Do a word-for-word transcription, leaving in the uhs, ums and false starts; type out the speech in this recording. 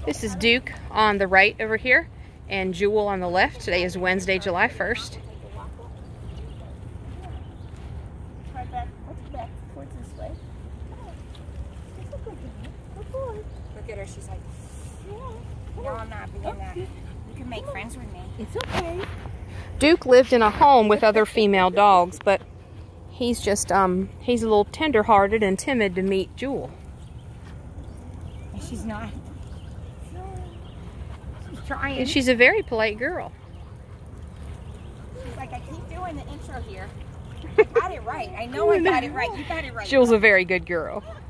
This is Duke on the right over here and Jewel on the left. Today is Wednesday, July first. Try back. What's back towards this way? Look at her. She's like, no, I'm not being that. You can make friends with me. It's okay. Duke lived in a home with other female dogs, but he's just, um, he's a little tender-hearted and timid to meet Jewel. And she's not. She's trying. And she's a very polite girl. She's like, I keep doing the intro here. I got it right. I know I got it right. You got it right. Jewel's a very good girl.